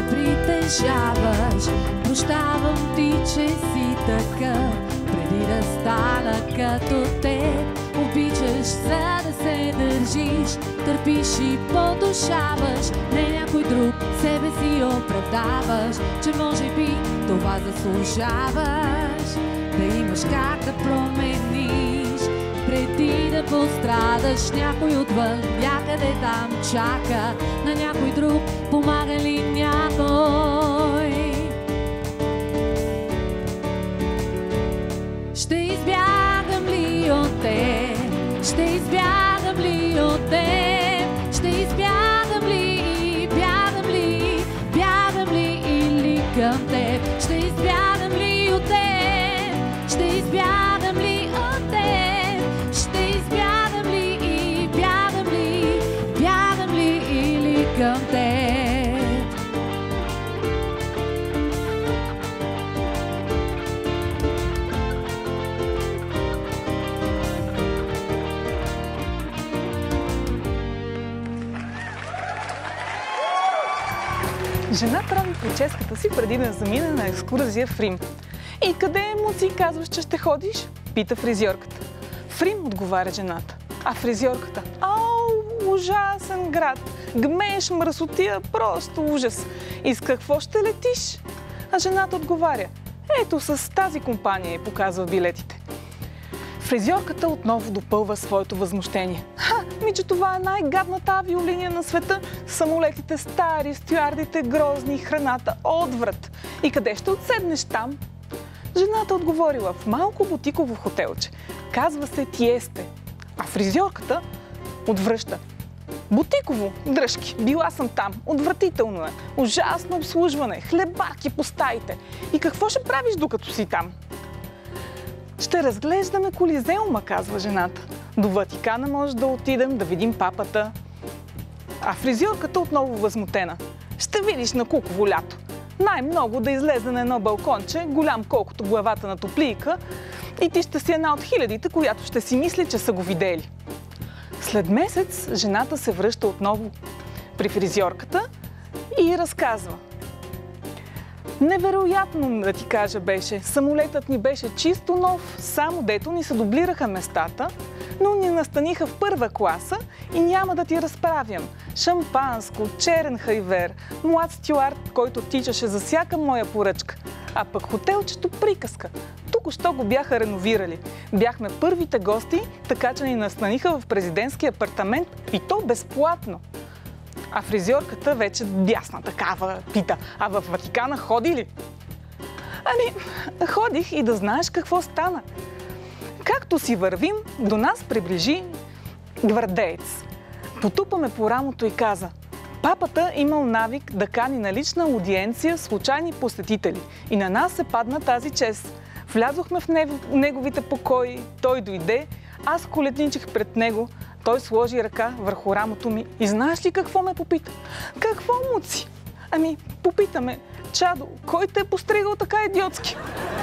да притежаваш. Прощавам ти, че си такъв, преди да стана като теб. Обичаш, за да се държиш, търпиш и потушаваш. Не някой друг, себе си оправдаваш, че може би това заслужаваш. Да имаш как да промениш, преди да пострадаш. Някой отвън, някъде там чака, на някой друг помага ли някой? Ще избягам ли от теб? Ще избягам ли от теб? Ще избягам ли, бягам ли, бягам ли или към теб? Ще избягам ли от теб? Ще избягам ли от теб? Ще избягам ли, бягам ли или към теб? Жена прави прическата си преди да замине на екскурзия в Рим. И къде му си казваш, че ще ходиш? Пита фризьорката. В Рим, отговаря жената. А фризьорката: ау, ужасен град, гмеш, мръсотия, просто ужас. И с какво ще летиш? А жената отговаря: ето с тази компания, и показва билетите. Фризьорката отново допълва своето възмущение. Че това е най-гадната авиолиния на света. Самолетите стари, стюардите грозни, храната отврат. И къде ще отседнеш там? Жената отговорила: в малко бутиково хотелче. Казва се Тиесте. А фризьорката отвръща: бутиково, дръжки, била съм там. Отвратително е. Ужасно обслужване, хлебарки по стаите. И какво ще правиш докато си там? Ще разглеждаме Колизеума, казва жената. До Ватикана може да отидем да видим папата. А фризьорката отново възмутена: ще видиш на Куково лято. Най-много да излезе на едно балконче, голям колкото главата на топлийка, и ти ще си една от хилядите, която ще си мисли, че са го видели. След месец жената се връща отново при фризьорката и разказва: невероятно, да ти кажа, беше. Самолетът ни беше чисто нов, само дето ни се дублираха местата, но ни настаниха в първа класа и няма да ти разправям. Шампанско, черен хайвер, млад стюард, който тичаше за всяка моя поръчка. А пък хотелчето приказка. Току-що го бяха реновирали. Бяхме първите гости, така че ни настаниха в президентски апартамент и то безплатно. А фризьорката вече дясна такава пита: а в Ватикана ходи ли? Ами, ходих и да знаеш какво стана. Както си вървим, до нас приближи гвардеец. Потупаме по рамото и каза: папата имал навик да кани на лична аудиенция случайни посетители. И на нас се падна тази чест. Влязохме в неговите покои, той дойде, аз колетничих пред него, той сложи ръка върху рамото ми и знаеш ли какво ме попита? Какво, муци? Ами, попитаме: чадо, кой те е постригал така идиотски?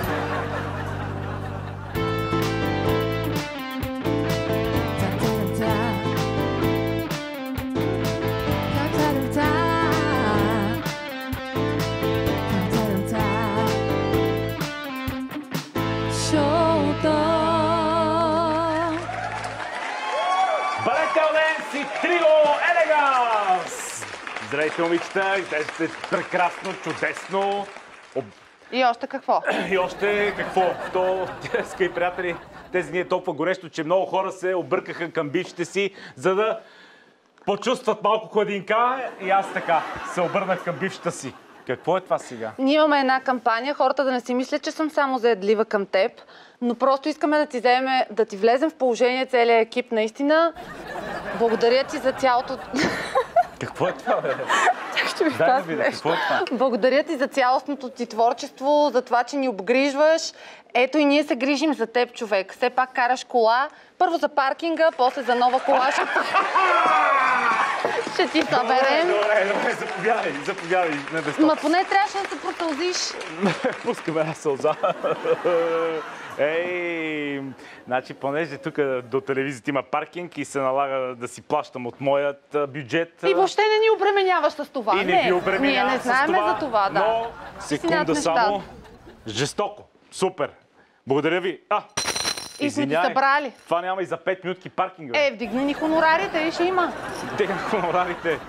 Здравейте, момичета! Изглеждате прекрасно, чудесно. И още какво? И още какво? То, скъпи приятели, тези дни е толкова горещо, че много хора се объркаха към бившите си, за да почувстват малко хладинка. И аз така се обърнах към бившата си. Какво е това сега? Ние имаме една кампания, хората да не си мислят, че съм само заядлива към теб, но просто искаме да ти влезем в положение целият екип наистина. Благодаря ти за цялото... Какво е това, бе? Ще ви кажа нещо. Благодаря ти за цялостното ти творчество, за това, че ни обгрижваш. Ето и ние се грижим за теб, човек. Все пак караш кола. Първо за паркинга, после за нова кола. Ще ти съберем. Добре, заповядай на десто. Ма поне трябваше да се протълзиш. Пускаме една сълза. Ей, значи, понеже тук до телевизията има паркинг и се налага да си плащам от моят бюджет. И въобще не ни обременяваш с това. И не ви обременявам. Ние не знаем за това, да. Но, секунда само. Жестоко. Супер. Благодаря ви. И сме ти събрали. Това няма и за 5 минутки паркинг. Вдигни ни хонорарите, и ще има. Вдигна хонорарите.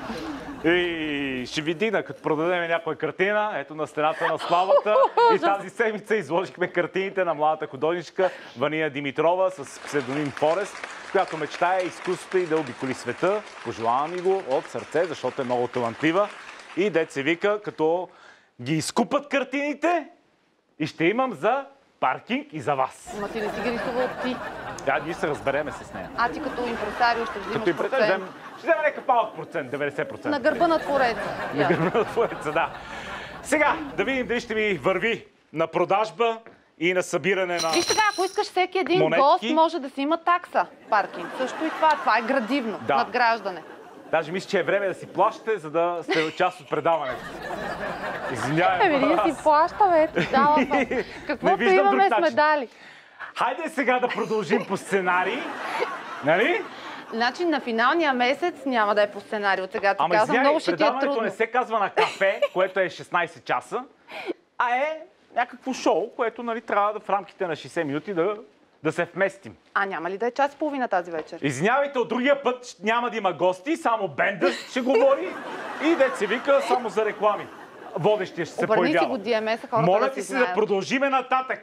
И ще ви дигна, като продадем някоя картина, ето на стената на славата. И тази седмица изложихме картините на младата художничка Вания Димитрова с псевдоним Форест, която мечтае изкуството и да обиколи света. Пожелавам ми го от сърце, защото е много талантлива. И дет се вика, като ги изкупат картините, и ще имам за паркинг и за вас. Ама ти не си ги рисувал ти. Ние се разбереме с нея. Ти като импресарио ще взимаш Като процент. ще взема някакъв малък процент, 90%. На гърба на твореца. На гърба на твореца, да. Сега, да видим дали ще ми върви на продажба и на събиране на Виж сега, ако искаш всеки един монетки. гост, може да си има такса паркинг. Също и това. Това е градивно. Да. Надграждане. Даже мисля, че е време да си плащате, за да сте част от предаването. Извинявай. Ние си плащаме, ето дава. Каквото имаме сме дали. Хайде сега да продължим по сценарий. Нали? Значи на финалния месец няма да е по сценарий. От сега ти казвам, много ще ти е предаването трудно. не се казва на кафе, което е 16 часа, а е някакво шоу, което нали, трябва да в рамките на 60 минути да се вместим. Няма ли да е час и половина тази вечер? Извинявайте, от другия път няма да има гости, само бендът ще говори и дет се вика само за реклами. Водещия ще се появява. Обърни си го DMS-а, хората Моля да ти си се знаят. да продължиме нататък.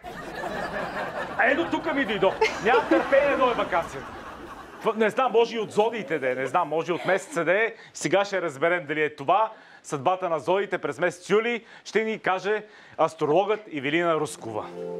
Ето тук ми дойдох. Няма търпение да е вакацията. Не знам, може и от зодиите да е, не знам, може и от месеца да е. Сега ще разберем дали е това. Съдбата на зодиите през месец юли ще ни каже астрологът Ивелина Рускова.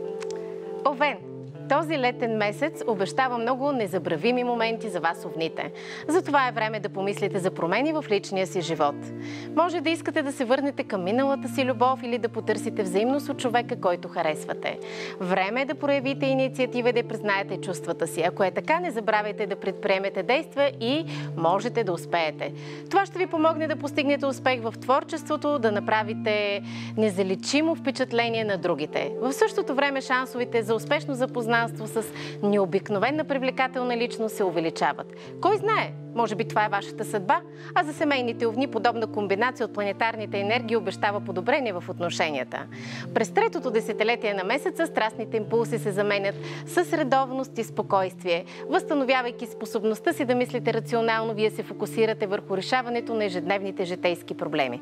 Овен. Този летен месец обещава много незабравими моменти за вас, овните. Затова е време да помислите за промени в личния си живот. Може да искате да се върнете към миналата си любов или да потърсите взаимност от човека, който харесвате. Време е да проявите инициатива и да признаете чувствата си. Ако е така, не забравяйте да предприемете действия и можете да успеете. Това ще ви помогне да постигнете успех в творчеството, да направите незаличимо впечатление на другите. В същото време шансовете за успешно запознаване с необикновена привлекателна личност се увеличават. Кой знае, може би това е вашата съдба, а за семейните овни подобна комбинация от планетарните енергии обещава подобрение в отношенията. През третото десетилетие на месеца страстните импулси се заменят с редовност и спокойствие. Възстановявайки способността си да мислите рационално, вие се фокусирате върху решаването на ежедневните житейски проблеми.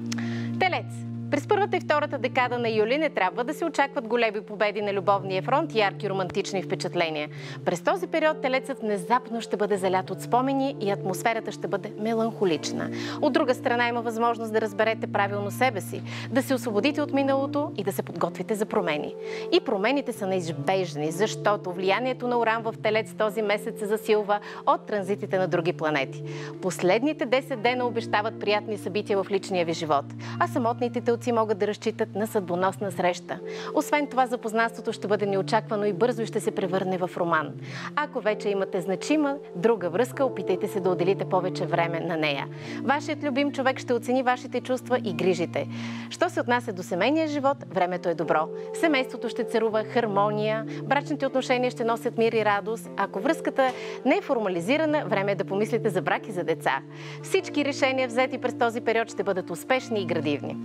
Телец. През първата и втората декада на юли не трябва да се очакват големи победи на любовния фронт и ярки романтични впечатления. През този период телецът внезапно ще бъде залят от спомени и атмосферата ще бъде меланхолична. От друга страна има възможност да разберете правилно себе си, да се освободите от миналото и да се подготвите за промени. И промените са неизбежни, защото влиянието на Уран в Телец този месец се засилва от транзитите на други планети. Последните 10 дена обещават приятни събития в личния ви живот, а самотните телци могат да разчитат на съдбоносна среща. Освен това, запознанството ще бъде неочаквано и бързо и ще се превърне в роман. Ако вече имате значима друга връзка, опитайте се да отделите повече време на нея. Вашият любим човек ще оцени вашите чувства и грижите. Що се отнася до семейния живот, времето е добро. Семейството ще царува хармония, брачните отношения ще носят мир и радост. Ако връзката не е формализирана, време е да помислите за брак и за деца. Всички решения, взети през този период, ще бъдат успешни и градивни.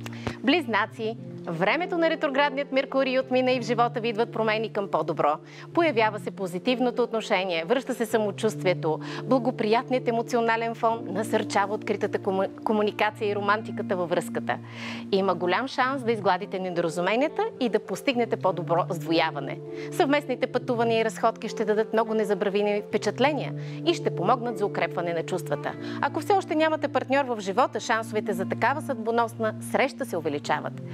Близнаци. Времето на ретроградният Меркурий отмина и в живота ви идват промени към по-добро. Появява се позитивното отношение, връща се самочувствието, благоприятният емоционален фон насърчава откритата комуникация и романтиката във връзката. Има голям шанс да изгладите недоразуменията и да постигнете по-добро сдвояване. Съвместните пътувания и разходки ще дадат много незабравими впечатления и ще помогнат за укрепване на чувствата. Ако все още нямате партньор в живота, шансовете за такава съдбоносна среща се увеличават. Но има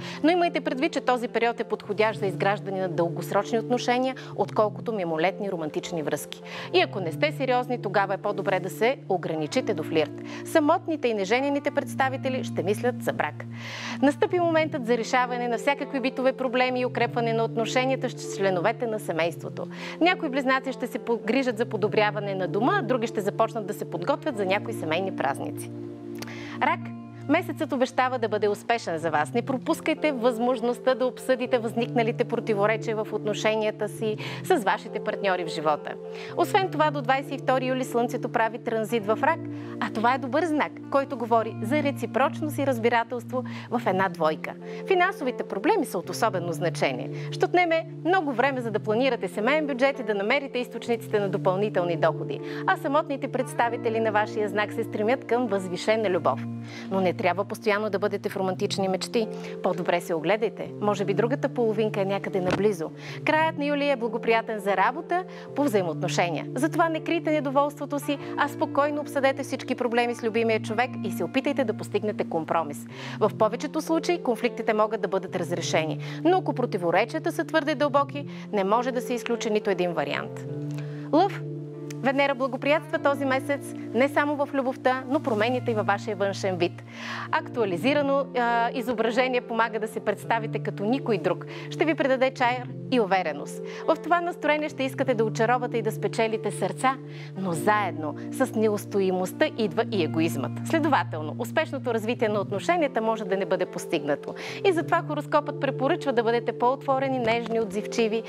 Имайте предвид, че този период е подходящ за изграждане на дългосрочни отношения, отколкото мимолетни романтични връзки. И ако не сте сериозни, тогава е по-добре да се ограничите до флирт. Самотните и неженените представители ще мислят за брак. Настъпи моментът за решаване на всякакви битове проблеми и укрепване на отношенията с членовете на семейството. Някои близнаци ще се погрижат за подобряване на дома, други ще започнат да се подготвят за някои семейни празници. Рак. Месецът обещава да бъде успешен за вас. Не пропускайте възможността да обсъдите възникналите противоречия в отношенията си с вашите партньори в живота. Освен това, до 22 юли Слънцето прави транзит в Рак, а това е добър знак, който говори за реципрочност и разбирателство в една двойка. Финансовите проблеми са от особено значение. Ще отнеме много време, за да планирате семейен бюджет и да намерите източниците на допълнителни доходи. А самотните представители на вашия знак се стремят към възвишена любов. Но не трябва постоянно да бъдете в романтични мечти. По-добре се огледайте. Може би другата половинка е някъде наблизо. Краят на юли е благоприятен за работа по взаимоотношения. Затова не крийте недоволството си, а спокойно обсъдете всички проблеми с любимия човек и се опитайте да постигнете компромис. В повечето случаи конфликтите могат да бъдат разрешени, но ако противоречията са твърде дълбоки, не може да се изключи нито един вариант. Лъв. Венера благоприятства този месец не само в любовта, но промените и във вашия външен вид. Актуализирано изображение помага да се представите като никой друг. Ще ви придаде чар и увереност. В това настроение ще искате да очаровате и да спечелите сърца, но заедно с неустоимостта идва и егоизмът. Следователно, успешното развитие на отношенията може да не бъде постигнато. И затова хороскопът препоръчва да бъдете по-отворени, нежни, отзивчиви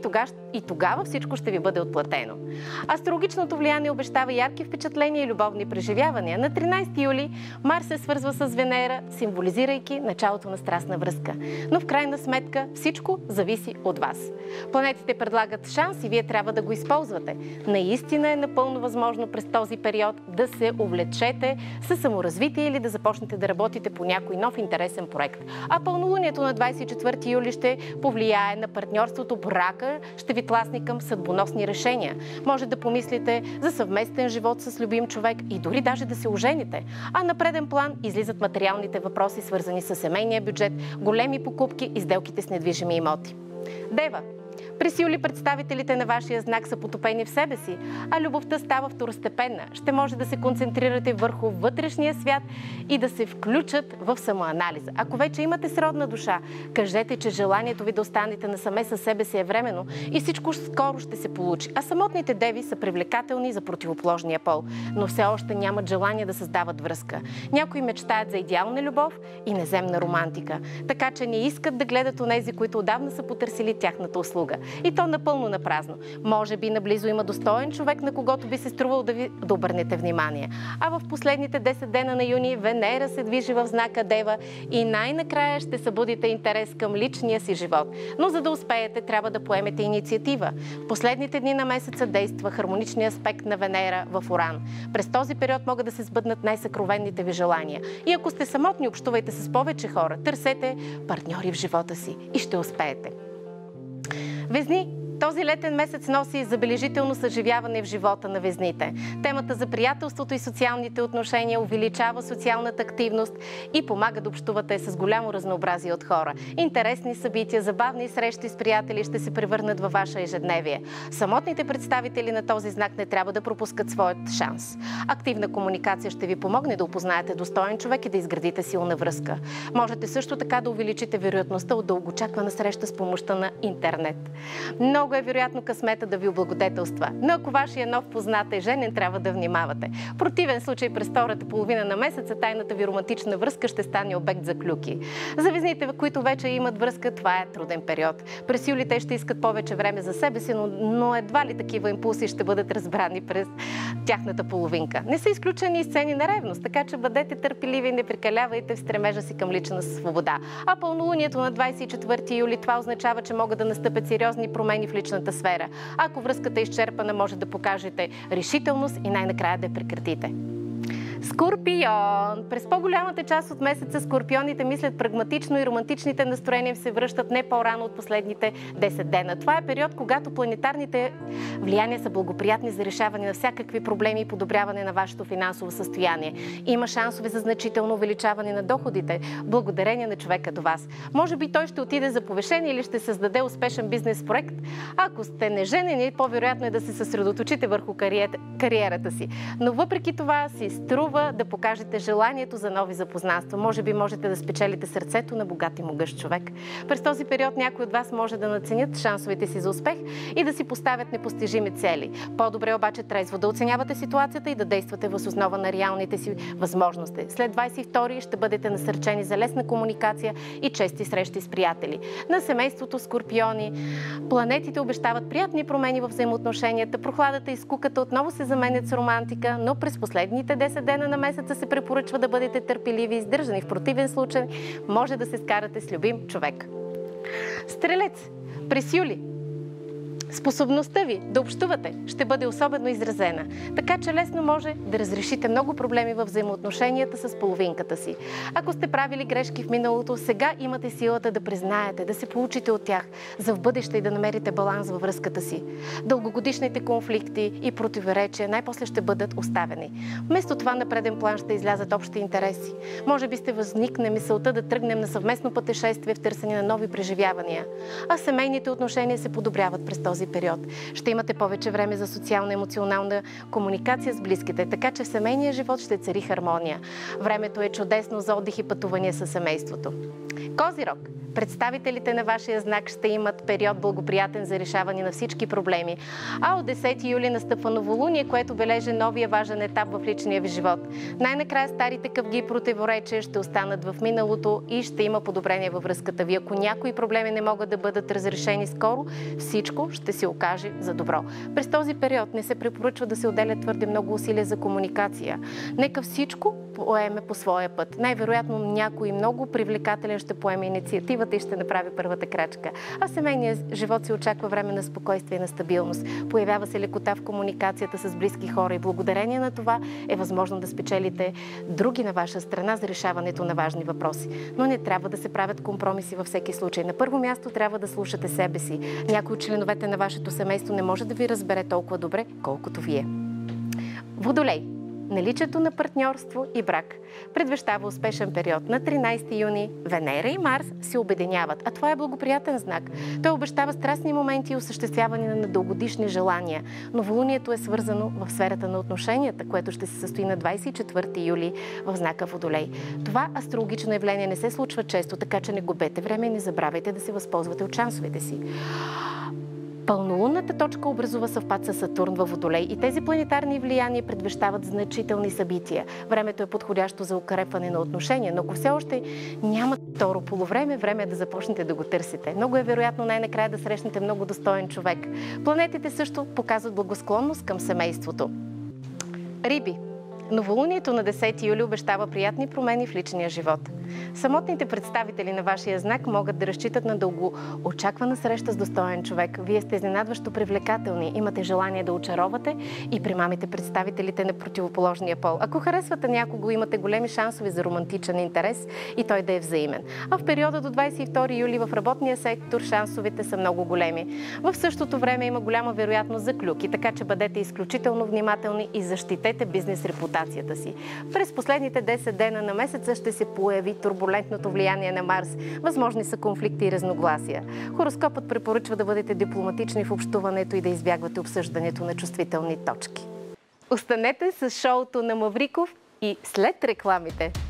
и тогава всичко ще ви бъде отплатено. Астрологичното влияние обещава ярки впечатления и любовни преживявания. На 13 юли Марс се свързва с Венера, символизирайки началото на страстна връзка. Но в крайна сметка всичко зависи от вас. Планетите предлагат шанс и вие трябва да го използвате. Наистина е напълно възможно през този период да се увлечете със саморазвитие или да започнете да работите по някой нов интересен проект. А пълнолунието на 24 юли ще повлияе на партньорството, брака ще ви тласне към съдбоносни решения. Може да помислите за съвместен живот с любим човек и дори даже да се ожените. А на преден план излизат материалните въпроси, свързани с семейния бюджет, големи покупки и сделките с недвижими имоти. Дева. През юли представителите на вашия знак са потопени в себе си, а любовта става второстепенна. Ще може да се концентрирате върху вътрешния свят и да се включат в самоанализа. Ако вече имате сродна душа, кажете, че желанието ви да останете насаме със себе си е временно и всичко скоро ще се получи. А самотните деви са привлекателни за противоположния пол, но все още нямат желание да създават връзка. Някои мечтаят за идеална любов и неземна романтика, така че не искат да гледат онези, които отдавна са потърсили тяхната услуга. И то напълно напразно. Може би наблизо има достоен човек, на когото би се струвал да обърнете внимание. А в последните 10 дена на юни Венера се движи в знака Дева и най-накрая ще събудите интерес към личния си живот. Но за да успеете, трябва да поемете инициатива. В последните дни на месеца действа хармоничният аспект на Венера в Уран. През този период могат да се сбъднат най-съкровенните ви желания. И ако сте самотни, общувайте с повече хора, търсете партньори в живота си и ще успеете. Везни. Този летен месец носи забележително съживяване в живота на везните. Темата за приятелството и социалните отношения увеличава социалната активност и помага да общувате с голямо разнообразие от хора. Интересни събития, забавни срещи с приятели ще се превърнат във ваше ежедневие. Самотните представители на този знак не трябва да пропускат своят шанс. Активна комуникация ще ви помогне да опознаете достоен човек и да изградите силна връзка. Можете също така да увеличите вероятността от дългоочаквана среща с помощта на интернет. Много е вероятно късмета да ви облагодетелства, но ако вашия нов познат е женен, трябва да внимавате. В противен случай през втората половина на месеца тайната ви романтична връзка ще стане обект за клюки. За везните, които вече имат връзка, това е труден период. През юли те ще искат повече време за себе си, но едва ли такива импулси ще бъдат разбрани през тяхната половинка. Не са изключени и сцени на ревност, така че бъдете търпеливи и не прекалявайте в стремежа си към лична свобода. А пълнолунието на 24 юли това означава, че могат да настъпят сериозни промени в личната сфера. Ако връзката е изчерпана, може да покажете решителност и най-накрая да я прекратите. Скорпион! През по-голямата част от месеца скорпионите мислят прагматично и романтичните настроения се връщат не по-рано от последните 10 дена. Това е период, когато планетарните влияния са благоприятни за решаване на всякакви проблеми и подобряване на вашето финансово състояние. Има шансове за значително увеличаване на доходите, благодарение на човека до вас. Може би той ще отиде за повишение или ще създаде успешен бизнес проект. Ако сте неженени, по-вероятно е да се съсредоточите върху кариерата си. Но въпреки това си струва да покажете желанието за нови запознанства. Може би можете да спечелите сърцето на богат и могъщ човек. През този период някои от вас може да надценят шансовете си за успех и да си поставят непостижими цели. По-добре обаче трезво да оценявате ситуацията и да действате въз основа на реалните си възможности. След 22-ри ще бъдете насърчени за лесна комуникация и чести срещи с приятели. На семейството скорпиони планетите обещават приятни промени в взаимоотношенията. Прохладата и скуката отново се заменят с романтика, но през последните 10 дена на месеца се препоръчва да бъдете търпеливи и издържани. В противен случай може да се скарате с любим човек. Стрелец, през юли способността ви да общувате ще бъде особено изразена, така че лесно може да разрешите много проблеми в взаимоотношенията с половинката си. Ако сте правили грешки в миналото, сега имате силата да признаете, да се получите от тях, за в бъдеще и да намерите баланс във връзката си. Дългогодишните конфликти и противоречия най-после ще бъдат оставени. Вместо това на преден план ще излязат общи интереси. Може би сте възникне мисълта да тръгнем на съвместно пътешествие в търсене на нови преживявания. А семейните отношения се подобряват през този период. Ще имате повече време за социална и емоционална комуникация с близките, така че в семейния живот ще цари хармония. Времето е чудесно за отдих и пътувания със семейството. Козирог. Представителите на вашия знак ще имат период благоприятен за решаване на всички проблеми. А от 10 юли настъпва новолуние, което бележи новия важен етап в личния ви живот. Най-накрая старите къвги и противоречия ще останат в миналото и ще има подобрение във връзката ви. Ако някои проблеми не могат да бъдат разрешени скоро, всичко ще се окаже за добро. През този период не се препоръчва да се отделя твърде много усилия за комуникация. Нека всичко поеме по своя път. Най-вероятно някой много привлекателен ще поеме инициативата и ще направи първата крачка. А семейният живот се очаква време на спокойствие и на стабилност. Появява се лекота в комуникацията с близки хора и благодарение на това е възможно да спечелите други на ваша страна за решаването на важни въпроси. Но не трябва да се правят компромиси във всеки случай. На първо място трябва да слушате себе си. Някой от членовете на вашето семейство не може да ви разбере толкова добре, колкото вие. Водолей. Наличието на партньорство и брак предвещава успешен период. На 13 юни Венера и Марс се обединяват, а това е благоприятен знак. Той обещава страстни моменти и осъществяване на дългогодишни желания. Новолунието е свързано в сферата на отношенията, което ще се състои на 24 юли в знака Водолей. Това астрологично явление не се случва често, така че не губете време и не забравяйте да се възползвате от шансовете си. Пълнолунната точка образува съвпад с Сатурн във Водолей и тези планетарни влияния предвещават значителни събития. Времето е подходящо за укрепване на отношения, но ако все още няма второ полувреме, време е да започнете да го търсите. Много е вероятно най-накрая да срещнете много достоен човек. Планетите също показват благосклонност към семейството. Риби. Новолунието на 10 юли обещава приятни промени в личния живот. Самотните представители на вашия знак могат да разчитат на дългоочаквана среща с достоен човек. Вие сте изненадващо привлекателни, имате желание да очаровате и примамите представителите на противоположния пол. Ако харесвате някого, имате големи шансове за романтичен интерес и той да е взаимен. А в периода до 22 юли в работния сектор шансовете са много големи. В същото време има голяма вероятност за клюки, така че бъдете изключително внимателни и защитете бизнес репутацията си. През последните 10 дена на месеца ще се появи турбулентното влияние на Марс. Възможни са конфликти и разногласия. Хороскопът препоръчва да бъдете дипломатични в общуването и да избягвате обсъждането на чувствителни точки. Останете с шоуто на Мавриков и след рекламите.